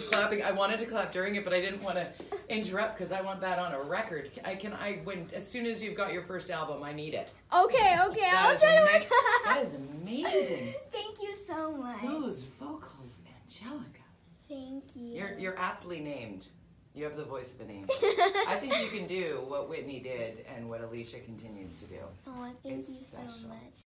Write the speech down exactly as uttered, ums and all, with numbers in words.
was clapping. I wanted to clap during it, but I didn't want to interrupt because I want that on a record. I can. I when as soon as you've got your first album, I need it. Okay, okay, That I'll is try to ama- work. That is amazing. Thank you so much. Those vocals, Angelica. Thank you. You're you're aptly named. You have the voice of an angel. I think you can do what Whitney did and what Alicia continues to do. Oh, thank It's you special. so much.